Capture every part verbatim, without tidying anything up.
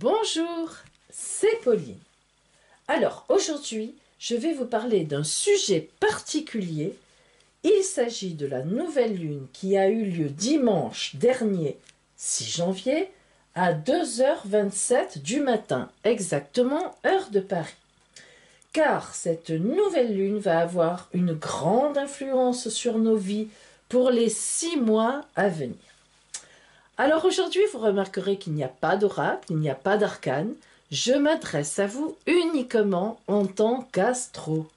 Bonjour, c'est Pauline. Alors aujourd'hui, je vais vous parler d'un sujet particulier. Il s'agit de la nouvelle lune qui a eu lieu dimanche dernier, six janvier, à deux heures vingt-sept du matin, exactement heure de Paris. Car cette nouvelle lune va avoir une grande influence sur nos vies pour les six mois à venir. Alors aujourd'hui, vous remarquerez qu'il n'y a pas d'oracle, il n'y a pas d'arcane. Je m'adresse à vous uniquement en tant qu'astrologue.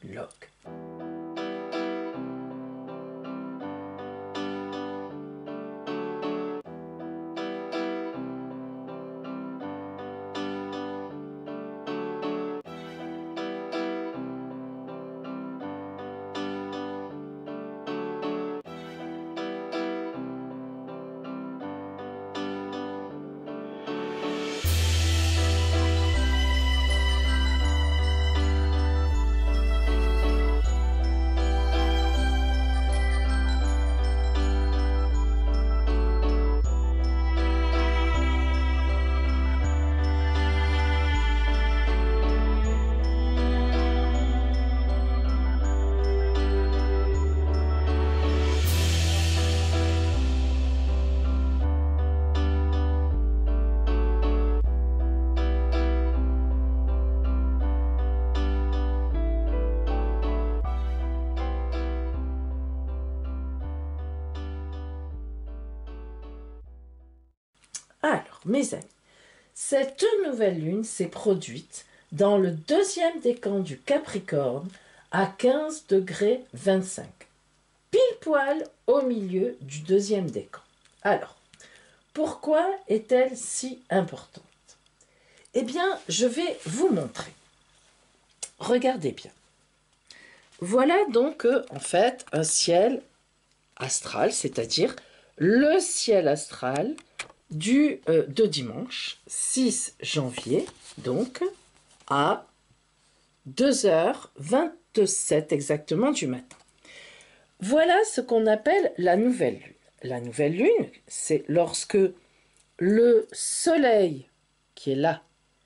Alors, mes amis, cette nouvelle lune s'est produite dans le deuxième décan du Capricorne à quinze degrés vingt-cinq, pile poil au milieu du deuxième décan. Alors, pourquoi est-elle si importante? Eh bien, je vais vous montrer. Regardez bien. Voilà donc, en fait, un ciel astral, c'est-à-dire le ciel astral du, euh, de dimanche six janvier, donc à deux heures vingt-sept exactement du matin. Voilà ce qu'on appelle la nouvelle lune. La nouvelle lune, c'est lorsque le soleil qui est là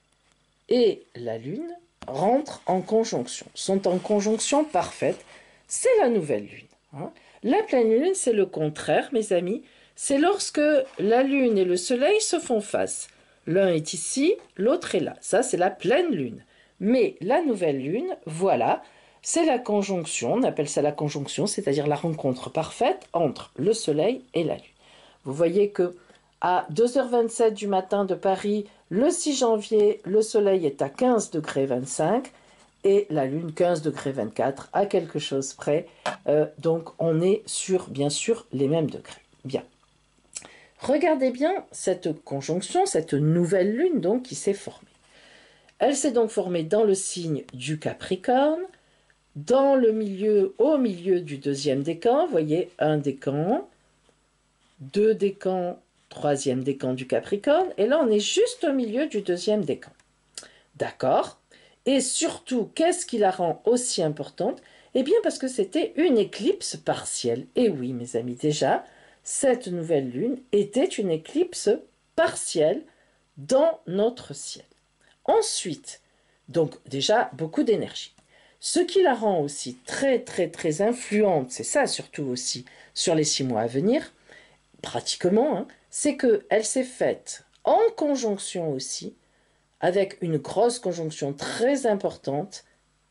et la lune rentrent en conjonction, sont en conjonction parfaite. C'est la nouvelle lune. Hein. La pleine lune, c'est le contraire, mes amis. C'est lorsque la lune et le soleil se font face. L'un est ici, l'autre est là. Ça, c'est la pleine lune. Mais la nouvelle lune, voilà, c'est la conjonction, on appelle ça la conjonction, c'est-à-dire la rencontre parfaite entre le soleil et la lune. Vous voyez que à deux heures vingt-sept du matin de Paris, le six janvier, le soleil est à quinze degrés vingt-cinq et la lune quinze degrés vingt-quatre, à quelque chose près. Euh, donc, on est sur, bien sûr, les mêmes degrés. Bien. Regardez bien cette conjonction, cette nouvelle lune donc qui s'est formée. Elle s'est donc formée dans le signe du Capricorne, dans le milieu, au milieu du deuxième décan, vous voyez, un décan, deux décans, troisième décan du Capricorne, et là on est juste au milieu du deuxième décan. D'accord? Et surtout, qu'est-ce qui la rend aussi importante? Eh bien parce que c'était une éclipse partielle. Et oui, mes amis, déjà, cette nouvelle lune était une éclipse partielle dans notre ciel. Ensuite, donc déjà beaucoup d'énergie. Ce qui la rend aussi très très très influente, c'est ça surtout aussi sur les six mois à venir, pratiquement, hein, c'est qu'elle s'est faite en conjonction aussi, avec une grosse conjonction très importante,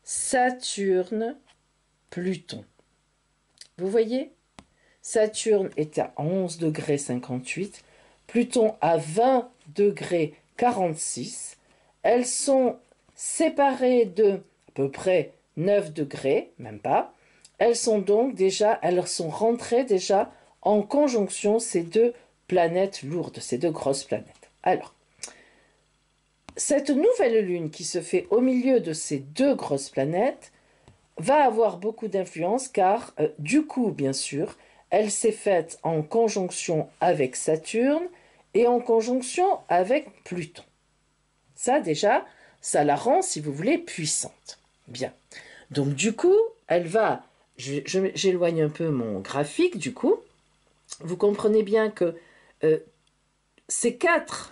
Saturne-Pluton. Vous voyez ? Saturne est à onze degrés cinquante-huit, Pluton à vingt degrés quarante-six. Elles sont séparées de à peu près neuf degrés, même pas. Elles sont donc déjà, elles sont rentrées déjà en conjonction, ces deux planètes lourdes, ces deux grosses planètes. Alors, cette nouvelle lune qui se fait au milieu de ces deux grosses planètes va avoir beaucoup d'influence car, euh, du coup, bien sûr, elle s'est faite en conjonction avec Saturne et en conjonction avec Pluton. Ça, déjà, ça la rend, si vous voulez, puissante. Bien. Donc, du coup, elle va... J'éloigne un peu mon graphique, du coup. Vous comprenez bien que euh, ces quatre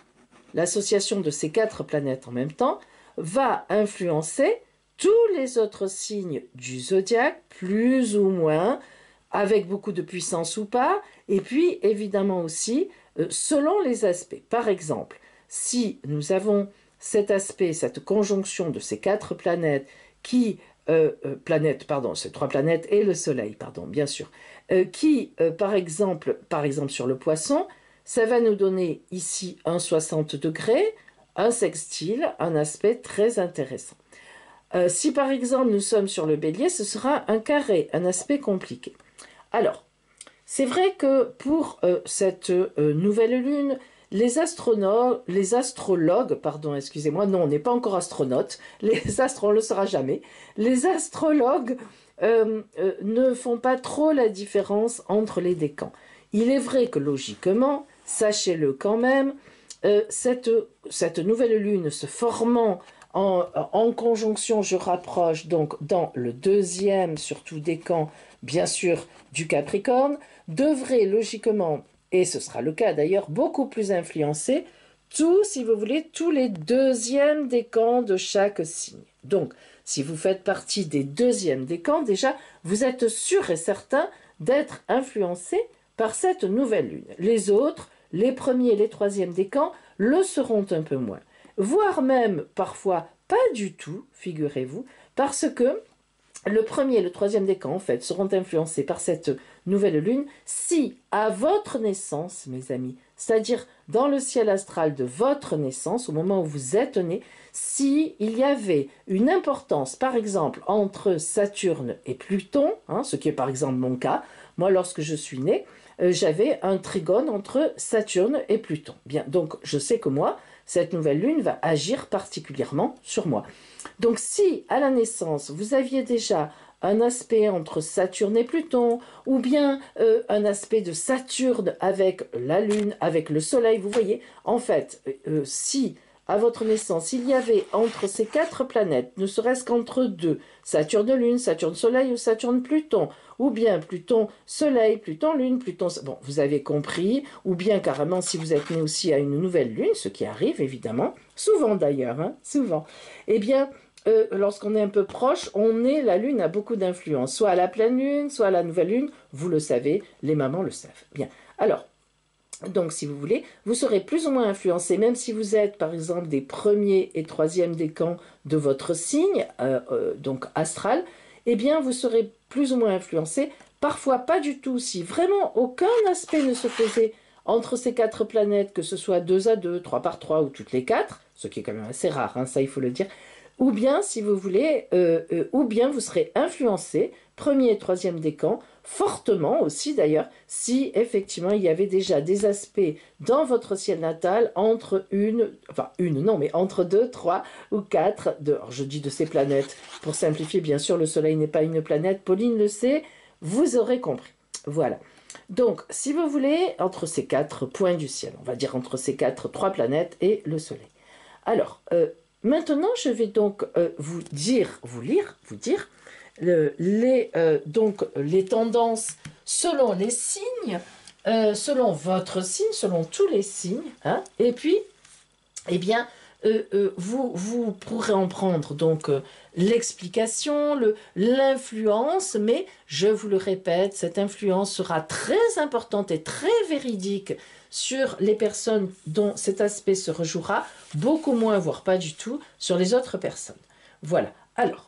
l'association de ces quatre planètes en même temps, va influencer tous les autres signes du zodiaque, plus ou moins, avec beaucoup de puissance ou pas, et puis évidemment aussi euh, selon les aspects. Par exemple, si nous avons cet aspect, cette conjonction de ces quatre planètes qui, euh, euh, planètes, pardon, ces trois planètes et le Soleil, pardon, bien sûr, euh, qui, euh, par exemple, par exemple sur le Poisson, ça va nous donner ici un soixante degrés, un sextile, un aspect très intéressant. Euh, si par exemple nous sommes sur le Bélier, ce sera un carré, un aspect compliqué. Alors, c'est vrai que pour euh, cette euh, nouvelle lune, les astronomes, les astrologues, pardon, excusez-moi, non, on n'est pas encore astronautes, les astres, on ne le sera jamais, les astrologues euh, euh, ne font pas trop la différence entre les décans. Il est vrai que logiquement, sachez-le quand même, euh, cette, cette nouvelle lune se formant en, en conjonction, je rapproche donc dans le deuxième, surtout décan, bien sûr, du Capricorne, devrait logiquement, et ce sera le cas d'ailleurs, beaucoup plus influencer tout, si vous voulez, tous les deuxièmes décans de chaque signe. Donc, si vous faites partie des deuxièmes décans, déjà, vous êtes sûr et certain d'être influencé par cette nouvelle lune. Les autres, les premiers et les troisièmes décans, le seront un peu moins. Voire même, parfois, pas du tout, figurez-vous, parce que le premier et le troisième décan, en fait, seront influencés par cette nouvelle lune si, à votre naissance, mes amis, c'est-à-dire dans le ciel astral de votre naissance, au moment où vous êtes né, si il y avait une importance, par exemple, entre Saturne et Pluton, hein, ce qui est par exemple mon cas, moi, lorsque je suis né, euh, j'avais un trigone entre Saturne et Pluton. Bien, donc je sais que moi, cette nouvelle lune va agir particulièrement sur moi. Donc si, à la naissance, vous aviez déjà un aspect entre Saturne et Pluton, ou bien euh, un aspect de Saturne avec la Lune, avec le Soleil, vous voyez, en fait, euh, si à votre naissance, il y avait entre ces quatre planètes, ne serait-ce qu'entre deux, Saturne-Lune, Saturne-Soleil ou Saturne-Pluton, ou bien Pluton-Soleil, Pluton-Lune, Pluton... Bon, vous avez compris, ou bien carrément si vous êtes né aussi à une nouvelle Lune, ce qui arrive évidemment, souvent d'ailleurs, hein, souvent, eh bien... Euh, lorsqu'on est un peu proche, on est, la Lune a beaucoup d'influence, soit à la pleine Lune, soit à la nouvelle Lune, vous le savez, les mamans le savent. Bien, alors, donc si vous voulez, vous serez plus ou moins influencé, même si vous êtes par exemple des premiers et troisièmes décans de votre signe, euh, euh, donc astral, eh bien vous serez plus ou moins influencé, parfois pas du tout, si vraiment aucun aspect ne se faisait entre ces quatre planètes, que ce soit deux à deux, trois par trois ou toutes les quatre, ce qui est quand même assez rare, hein, ça il faut le dire, ou bien, si vous voulez, euh, euh, ou bien vous serez influencé, premier et troisième décan, fortement aussi d'ailleurs, si effectivement il y avait déjà des aspects dans votre ciel natal entre une, enfin une non, mais entre deux, trois ou quatre, de, alors je dis de ces planètes, pour simplifier, bien sûr, le Soleil n'est pas une planète, Pauline le sait, vous aurez compris. Voilà. Donc, si vous voulez, entre ces quatre points du ciel, on va dire entre ces quatre, trois planètes et le Soleil. Alors, euh, maintenant, je vais donc euh, vous dire, vous lire, vous dire le, les, euh, donc, les tendances selon les signes, euh, selon votre signe, selon tous les signes, hein, et puis, eh bien, euh, euh, vous, vous pourrez en prendre donc euh, l'explication, le, l'influence, mais je vous le répète, cette influence sera très importante et très véridique sur les personnes dont cet aspect se rejouera, beaucoup moins, voire pas du tout, sur les autres personnes. Voilà. Alors,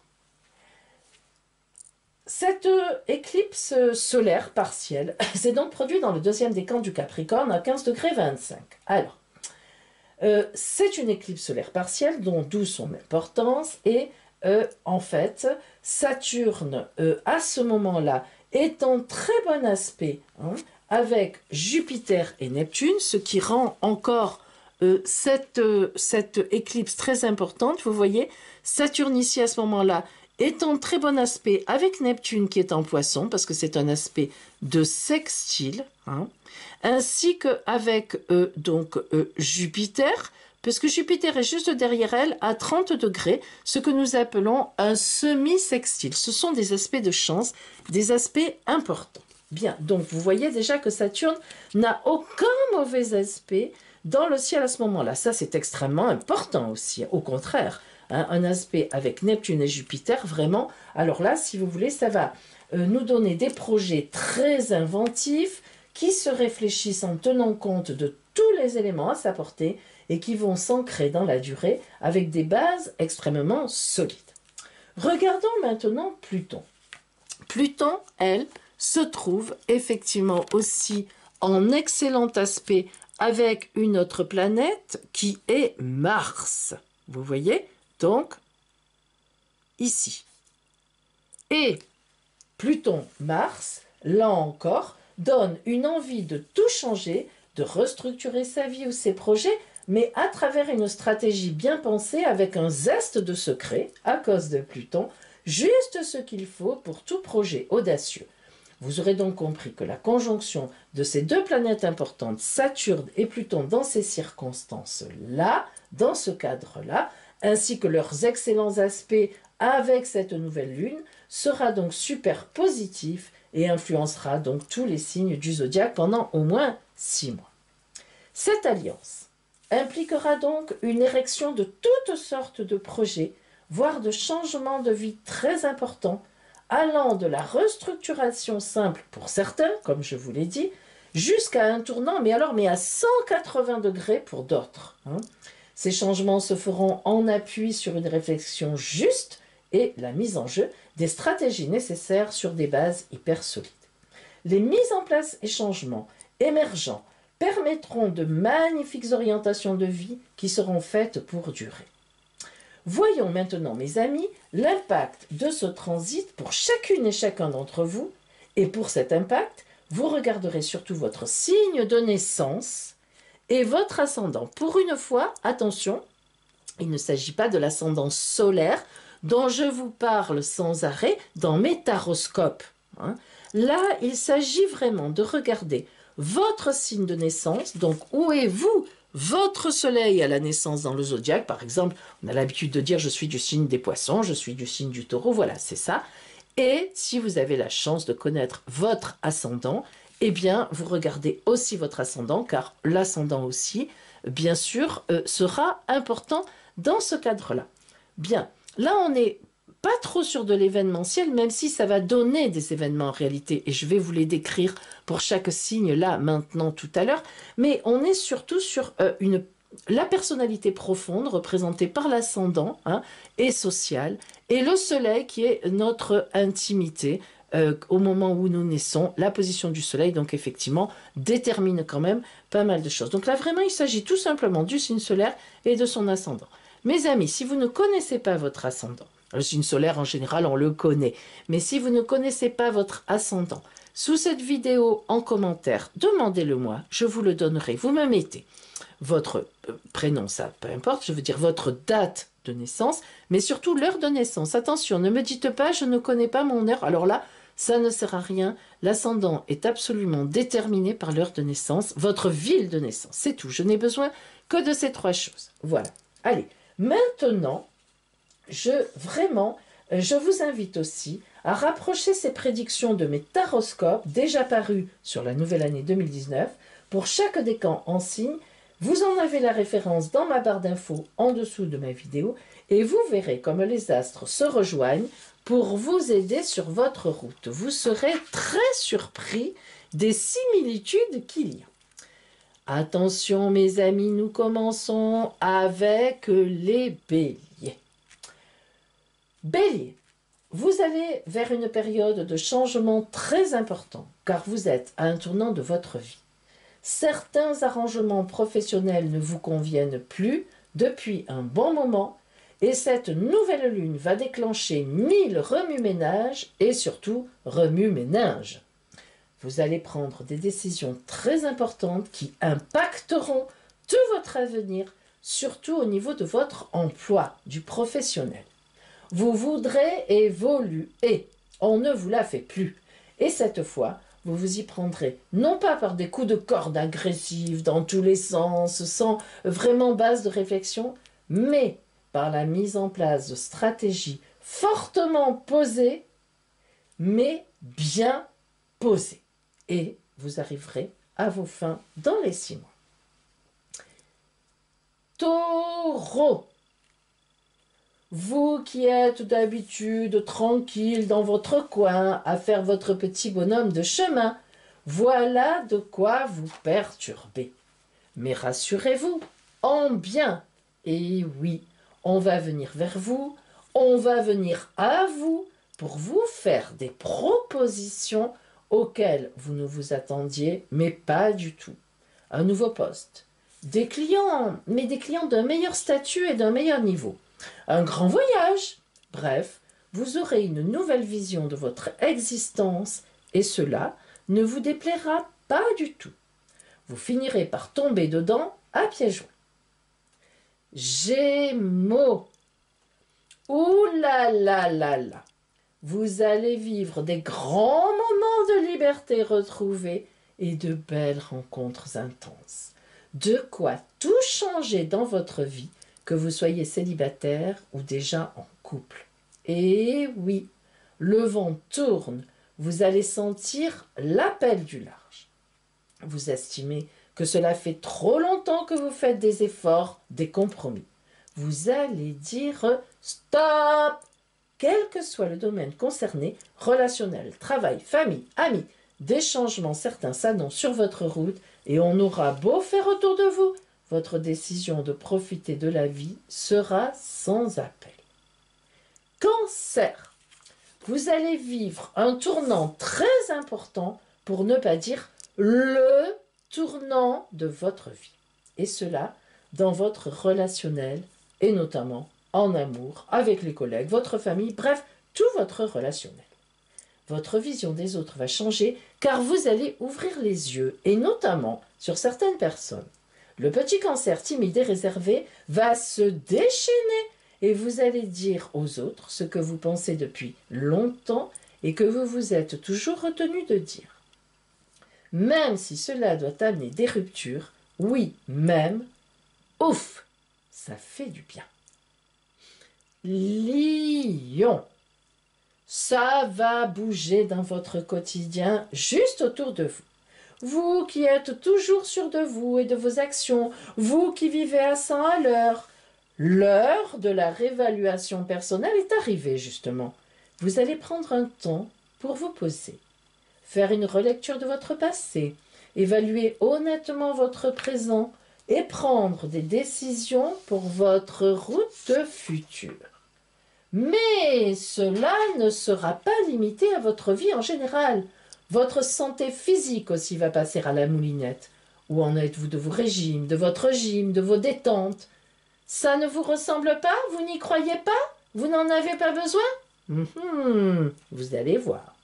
cette éclipse solaire partielle s'est donc produite dans le deuxième décan du Capricorne à quinze degrés vingt-cinq. Alors, euh, c'est une éclipse solaire partielle, dont d'où son importance, et euh, en fait, Saturne, euh, à ce moment-là, est en très bon aspect, hein, avec Jupiter et Neptune, ce qui rend encore euh, cette, euh, cette éclipse très importante. Vous voyez, Saturne ici à ce moment-là est en très bon aspect avec Neptune qui est en Poisson, parce que c'est un aspect de sextile, hein, ainsi qu'avec euh, donc euh, Jupiter, parce que Jupiter est juste derrière elle à trente degrés, ce que nous appelons un semi-sextile. Ce sont des aspects de chance, des aspects importants. Bien, donc vous voyez déjà que Saturne n'a aucun mauvais aspect dans le ciel à ce moment-là. Ça, c'est extrêmement important aussi. Au contraire, hein, un aspect avec Neptune et Jupiter, vraiment. Alors là, si vous voulez, ça va euh, nous donner des projets très inventifs qui se réfléchissent en tenant compte de tous les éléments à sa portée et qui vont s'ancrer dans la durée avec des bases extrêmement solides. Regardons maintenant Pluton. Pluton, elle, se trouve effectivement aussi en excellent aspect avec une autre planète qui est Mars. Vous voyez? Donc, ici. Et Pluton, Mars, là encore, donne une envie de tout changer, de restructurer sa vie ou ses projets, mais à travers une stratégie bien pensée avec un zeste de secret, à cause de Pluton, juste ce qu'il faut pour tout projet audacieux. Vous aurez donc compris que la conjonction de ces deux planètes importantes, Saturne et Pluton, dans ces circonstances-là, dans ce cadre-là, ainsi que leurs excellents aspects avec cette nouvelle lune, sera donc super positif et influencera donc tous les signes du zodiaque pendant au moins six mois. Cette alliance impliquera donc une érection de toutes sortes de projets, voire de changements de vie très importants, allant de la restructuration simple pour certains, comme je vous l'ai dit, jusqu'à un tournant, mais alors mais à cent quatre-vingts degrés pour d'autres. Hein. Ces changements se feront en appui sur une réflexion juste et la mise en jeu des stratégies nécessaires sur des bases hyper solides. Les mises en place et changements émergents permettront de magnifiques orientations de vie qui seront faites pour durer. Voyons maintenant, mes amis, l'impact de ce transit pour chacune et chacun d'entre vous. Et pour cet impact, vous regarderez surtout votre signe de naissance et votre ascendant. Pour une fois, attention, il ne s'agit pas de l'ascendant solaire dont je vous parle sans arrêt dans mes taroscopes. Hein. Là, il s'agit vraiment de regarder votre signe de naissance, donc où est vous, votre soleil à la naissance dans le zodiaque. Par exemple, on a l'habitude de dire je suis du signe des poissons, je suis du signe du taureau, voilà, c'est ça. Et si vous avez la chance de connaître votre ascendant, eh bien, vous regardez aussi votre ascendant, car l'ascendant aussi, bien sûr, euh, sera important dans ce cadre-là. Bien, là, on n'est pas trop sur de l'événementiel, même si ça va donner des événements en réalité, et je vais vous les décrire pour chaque signe là, maintenant, tout à l'heure, mais on est surtout sur euh, une, la personnalité profonde représentée par l'ascendant hein, et social, et le soleil qui est notre intimité, euh, au moment où nous naissons, la position du soleil, donc effectivement, détermine quand même pas mal de choses. Donc là, vraiment, il s'agit tout simplement du signe solaire et de son ascendant. Mes amis, si vous ne connaissez pas votre ascendant, le signe solaire en général on le connaît, mais si vous ne connaissez pas votre ascendant, sous cette vidéo en commentaire, demandez-le moi, je vous le donnerai. Vous me mettez votre prénom, ça peu importe, je veux dire votre date de naissance, mais surtout l'heure de naissance. Attention, ne me dites pas je ne connais pas mon heure, alors là, ça ne sert à rien. L'ascendant est absolument déterminé par l'heure de naissance, votre ville de naissance, c'est tout. Je n'ai besoin que de ces trois choses. Voilà. Allez. Maintenant, je, vraiment, je vous invite aussi à rapprocher ces prédictions de mes taroscopes déjà parus sur la nouvelle année deux mille dix-neuf. Pour chaque décan en signe, vous en avez la référence dans ma barre d'infos en dessous de ma vidéo et vous verrez comme les astres se rejoignent pour vous aider sur votre route. Vous serez très surpris des similitudes qu'il y a. Attention mes amis, nous commençons avec les béliers. Bélier, vous allez vers une période de changement très important car vous êtes à un tournant de votre vie. Certains arrangements professionnels ne vous conviennent plus depuis un bon moment et cette nouvelle lune va déclencher mille remue-ménages et surtout remue-ménages. Vous allez prendre des décisions très importantes qui impacteront tout votre avenir, surtout au niveau de votre emploi, du professionnel. Vous voudrez évoluer, on ne vous la fait plus. Et cette fois, vous vous y prendrez, non pas par des coups de corde agressifs dans tous les sens, sans vraiment base de réflexion, mais par la mise en place de stratégies fortement posées, mais bien posées. Et vous arriverez à vos fins dans les six mois. Taureau. Vous qui êtes d'habitude tranquille dans votre coin à faire votre petit bonhomme de chemin, voilà de quoi vous perturber. Mais rassurez-vous, en bien. Et oui, on va venir vers vous, on va venir à vous pour vous faire des propositions auxquelles vous ne vous attendiez, mais pas du tout. Un nouveau poste, des clients, mais des clients d'un meilleur statut et d'un meilleur niveau. Un grand voyage. Bref, vous aurez une nouvelle vision de votre existence et cela ne vous déplaira pas du tout. Vous finirez par tomber dedans à pieds joints. Gémeaux. Ouh là là là là. Vous allez vivre des grands moments de liberté retrouvée et de belles rencontres intenses. De quoi tout changer dans votre vie, que vous soyez célibataire ou déjà en couple. Et oui, le vent tourne, vous allez sentir l'appel du large. Vous estimez que cela fait trop longtemps que vous faites des efforts, des compromis. Vous allez dire stop, quel que soit le domaine concerné, relationnel, travail, famille, amis, des changements certains s'annoncent sur votre route et on aura beau faire autour de vous, votre décision de profiter de la vie sera sans appel. Cancer. Vous allez vivre un tournant très important, pour ne pas dire le tournant de votre vie. Et cela dans votre relationnel et notamment en amour, avec les collègues, votre famille, bref, tout votre relationnel. Votre vision des autres va changer car vous allez ouvrir les yeux et notamment sur certaines personnes. Le petit cancer timide et réservé va se déchaîner et vous allez dire aux autres ce que vous pensez depuis longtemps et que vous vous êtes toujours retenu de dire. Même si cela doit amener des ruptures, oui, même, ouf, ça fait du bien. Lion. Ça va bouger dans votre quotidien juste autour de vous. Vous qui êtes toujours sûr de vous et de vos actions, vous qui vivez à cent à l'heure, l'heure de la réévaluation personnelle est arrivée justement. Vous allez prendre un temps pour vous poser, faire une relecture de votre passé, évaluer honnêtement votre présent et prendre des décisions pour votre route future. Mais cela ne sera pas limité à votre vie en général. Votre santé physique aussi va passer à la moulinette. Où en êtes-vous de vos régimes, de votre gym, de vos détentes? Ça ne vous ressemble pas? Vous n'y croyez pas? Vous n'en avez pas besoin? Mmh, vous allez voir.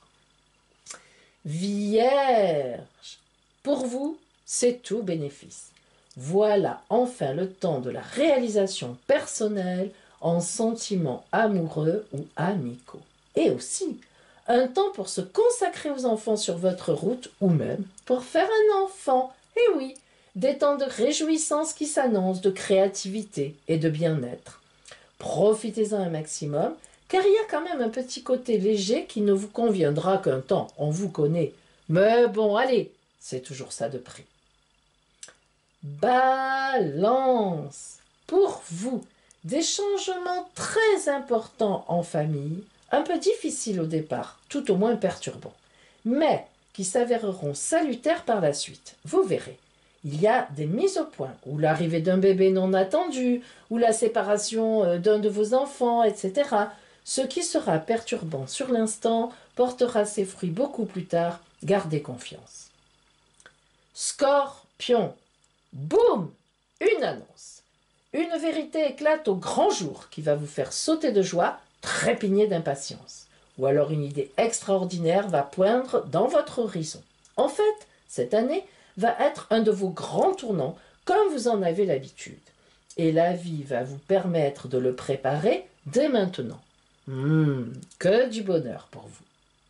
Vierge. Pour vous, c'est tout bénéfice. Voilà enfin le temps de la réalisation personnelle en sentiments amoureux ou amicaux. Et aussi, un temps pour se consacrer aux enfants sur votre route ou même pour faire un enfant. Et oui, des temps de réjouissance qui s'annoncent, de créativité et de bien-être. Profitez-en un maximum, car il y a quand même un petit côté léger qui ne vous conviendra qu'un temps, on vous connaît. Mais bon, allez, c'est toujours ça de prix. Balance. Pour vous, des changements très importants en famille, un peu difficiles au départ, tout au moins perturbants, mais qui s'avéreront salutaires par la suite. Vous verrez, il y a des mises au point, ou l'arrivée d'un bébé non attendu, ou la séparation d'un de vos enfants, et cetera. Ce qui sera perturbant sur l'instant portera ses fruits beaucoup plus tard, gardez confiance. Scorpion. Boum! Une annonce. Une vérité éclate au grand jour qui va vous faire sauter de joie, trépigner d'impatience. Ou alors une idée extraordinaire va poindre dans votre horizon. En fait, cette année va être un de vos grands tournants, comme vous en avez l'habitude. Et la vie va vous permettre de le préparer dès maintenant. Mmh, que du bonheur pour vous.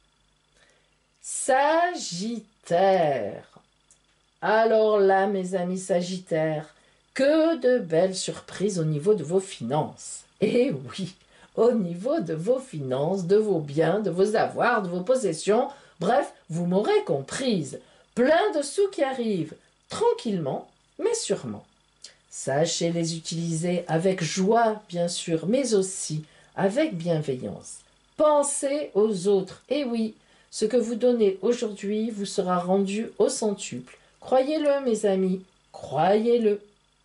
Sagittaire. Alors là, mes amis Sagittaires, que de belles surprises au niveau de vos finances. Et oui, au niveau de vos finances, de vos biens, de vos avoirs, de vos possessions. Bref, vous m'aurez comprise. Plein de sous qui arrivent, tranquillement, mais sûrement. Sachez les utiliser avec joie, bien sûr, mais aussi avec bienveillance. Pensez aux autres. Et oui, ce que vous donnez aujourd'hui vous sera rendu au centuple. Croyez-le, mes amis, croyez-le.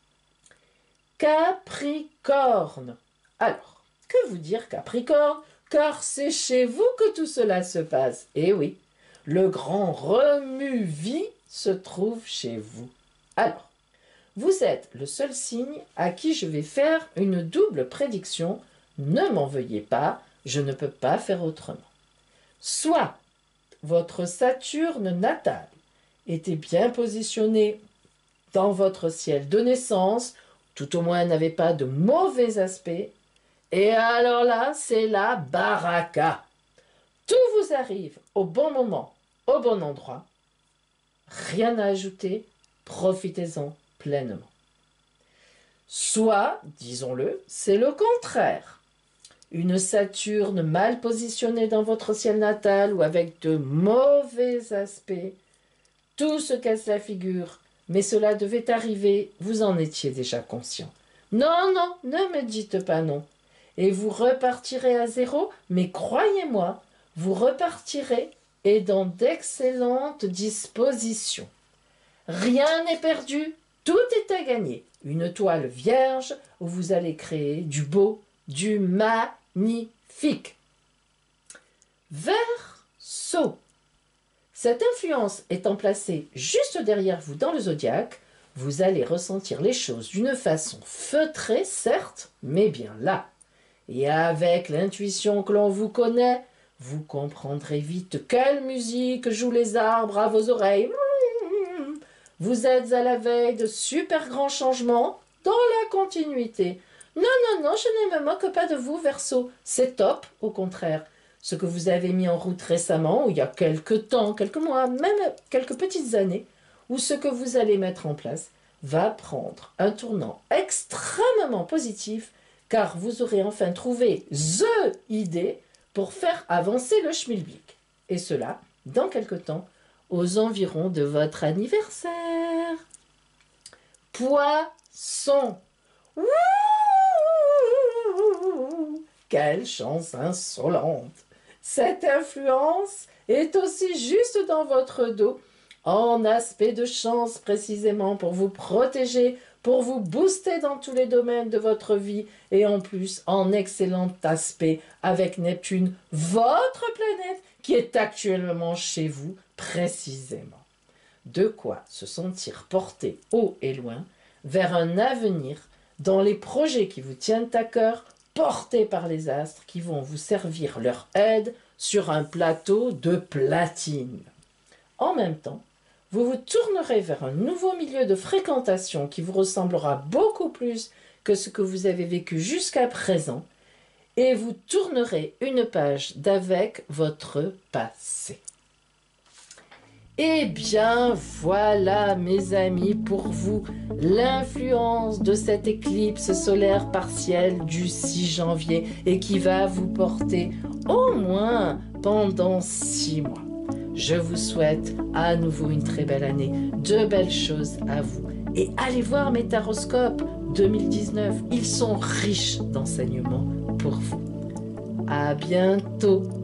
Capricorne. Alors, que vous dire Capricorne? Car c'est chez vous que tout cela se passe. Et oui, le grand remue-vie se trouve chez vous. Alors, vous êtes le seul signe à qui je vais faire une double prédiction. Ne m'en veuillez pas, je ne peux pas faire autrement. Soit votre Saturne natal était bien positionné dans votre ciel de naissance, tout au moins n'avait pas de mauvais aspects, et alors là, c'est la baraka. Tout vous arrive au bon moment, au bon endroit. Rien à ajouter, profitez-en pleinement. Soit, disons-le, c'est le contraire. Une Saturne mal positionnée dans votre ciel natal ou avec de mauvais aspects, tout se casse la figure, mais cela devait arriver, vous en étiez déjà conscient. Non, non, ne me dites pas non. Et vous repartirez à zéro, mais croyez-moi, vous repartirez et dans d'excellentes dispositions. Rien n'est perdu, tout est à gagner. Une toile vierge où vous allez créer du beau, du magnifique. Verseau. Cette influence étant placée juste derrière vous dans le zodiaque, vous allez ressentir les choses d'une façon feutrée, certes, mais bien là. Et avec l'intuition que l'on vous connaît, vous comprendrez vite quelle musique jouent les arbres à vos oreilles. Vous êtes à la veille de super grands changements dans la continuité. Non, non, non, je ne me moque pas de vous, Verseau. C'est top, au contraire. Ce que vous avez mis en route récemment, ou il y a quelques temps, quelques mois, même quelques petites années, ou ce que vous allez mettre en place, va prendre un tournant extrêmement positif, car vous aurez enfin trouvé THE idée pour faire avancer le schmilblick. Et cela, dans quelque temps, aux environs de votre anniversaire. Poisson. Ouh, quelle chance insolente. Cette influence est aussi juste dans votre dos, en aspect de chance précisément pour vous protéger, pour vous booster dans tous les domaines de votre vie et en plus en excellent aspect avec Neptune, votre planète qui est actuellement chez vous précisément. De quoi se sentir porté haut et loin vers un avenir dans les projets qui vous tiennent à cœur, portés par les astres qui vont vous servir leur aide sur un plateau de platine. En même temps, vous vous tournerez vers un nouveau milieu de fréquentation qui vous ressemblera beaucoup plus que ce que vous avez vécu jusqu'à présent et vous tournerez une page d'avec votre passé. Eh bien, voilà, mes amis, pour vous, l'influence de cette éclipse solaire partielle du six janvier et qui va vous porter au moins pendant six mois. Je vous souhaite à nouveau une très belle année, de belles choses à vous. Et allez voir mes taroscopes deux mille dix-neuf, ils sont riches d'enseignements pour vous. À bientôt.